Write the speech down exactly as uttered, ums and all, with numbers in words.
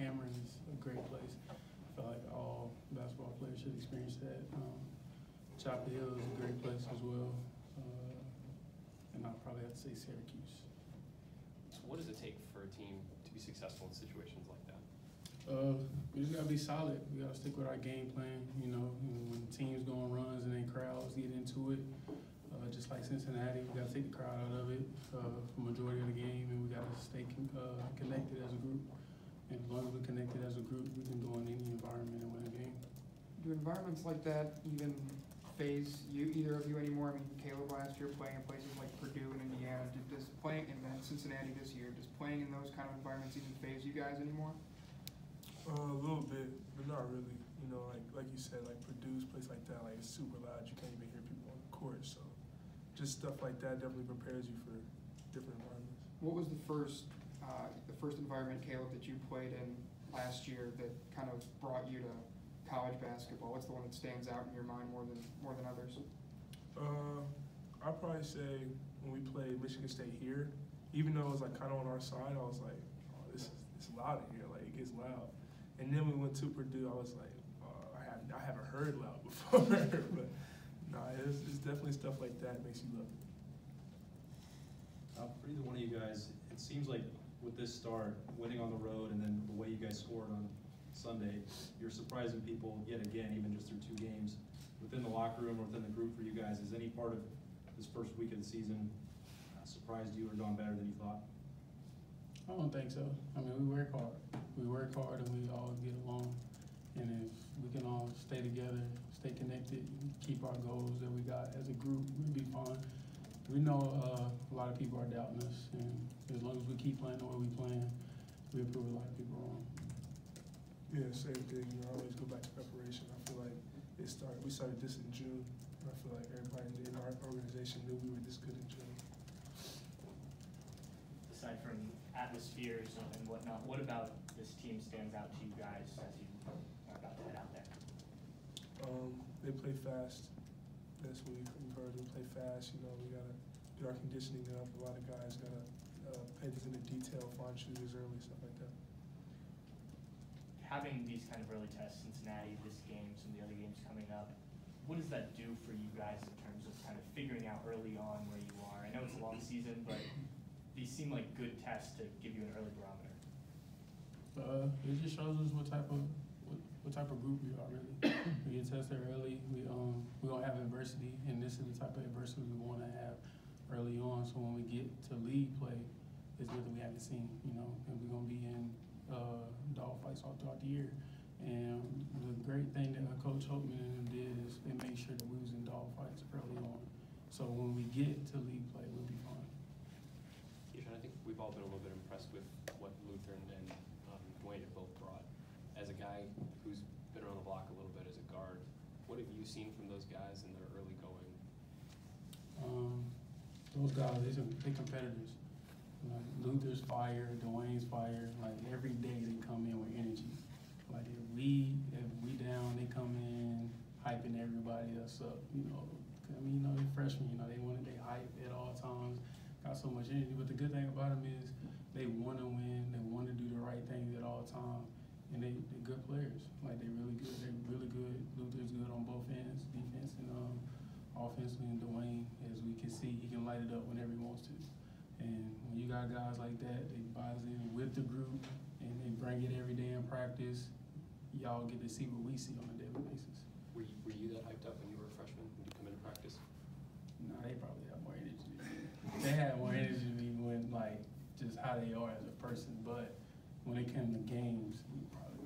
Cameron is a great place. I feel like all basketball players should experience that. Um, Chapel Hill is a great place as well. Uh, and I'll probably have to say Syracuse. So what does it take for a team to be successful in situations like that? Uh, we just gotta be solid. We gotta stick with our game plan. You know, when teams go on runs and then crowds get into it, uh, just like Cincinnati, we gotta take the crowd out of it uh, for the majority of the game, and we gotta stay con uh, connected as a group. And as long as we're connected as a group, we can go in any environment and win a game. Do environments like that even phase you, either of you anymore? I mean, Kaleb last year playing in places like Purdue and Indiana. Did this playing and then Cincinnati this year? Does playing in those kind of environments even phase you guys anymore? Uh, a little bit, but not really. You know, like like you said, like Purdue's place like that, like it's super loud. You can't even hear people on the court. So, just stuff like that definitely prepares you for different environments. What was the first, uh, the first environment, Kaleb, that you played in last year that kind of brought you to college basketball? What's the one that stands out in your mind more than more than others? Uh, I'd probably say when we played Michigan State here, even though it was like kind of on our side, I was like, oh, this is it's loud in here. Like it gets loud. And then we went to Purdue. I was like, uh, I haven't I haven't heard loud before, but no, nah, it's, it's definitely stuff like that makes you love it. Uh, for either one of you guys, it seems like with this start, winning on the road, and then the way you guys scored on Sunday, you're surprising people yet again, even just through two games. Within the locker room or within the group for you guys, has any part of this first week of the season uh, surprised you or gone better than you thought? I don't think so. I mean, we work hard. We work hard and we all get along. And if we can all stay together, stay connected, keep our goals that we got as a group, we'll be fine. We know uh, a lot of people are doubting us, and as long as we keep playing the way we playing, we'll prove a lot of people wrong. Yeah, same thing. You know, I always go back to preparation. I feel like it started. We started this in June. I feel like everybody in our organization knew we were this good in June. Aside from atmospheres and whatnot, what about this team stands out to you guys as you are about to head out there? Um, they play fast. That's what we've heard. They play fast. You know, we gotta get our conditioning up. A lot of guys gotta uh, pay attention to detail, find shooters early, stuff like that. Having these kind of early tests, Cincinnati, this game, some of the other games coming up, what does that do for you guys in terms of kind of figuring out early on where you are? I know it's a long season, but these seem like good tests to give you an early barometer. Uh, it just shows us what type of what, what type of group we are really. We get tested early. We um we gonna have adversity, and this is the type of adversity we want to have early on. So when we get to league play, it's nothing we haven't seen, you know, and we're gonna be in uh, dog fights all throughout the year. And the great thing that Coach Holtman and them did is they made sure that we was in dog fights early on. So when we get to league play, we'll be fine. Keyshawn, I think we've all been a little bit impressed with what Luther and, and um, Dwayne have both brought. As a guy who's been around the block a little bit as a guard, what have you seen from those guys in their early going? Um, those guys, they they competitors. Like Luther's fire, Dwayne's fire. Like every day they come in with energy. Like if we if we down, they come in hyping everybody else up. You know, I mean, you know, they're freshmen. You know, they want they hype at all times. Got so much energy. But the good thing about them is they want to win. They want to do the right things at all times. And they they good players. Like they really good. They're really good. Luther's good on both ends, defense and um, offensively. And Dwayne, as we can see, he can light it up whenever he wants to. And when you got guys like that, they buys in with the group and they bring it every day in practice. Y'all get to see what we see on a daily basis. Were you, were you that hyped up when you were a freshman, when you come into practice? Nah, they probably have more energy than me. They had more energy than me when, like, just how they are as a person. But when it came to games, we probably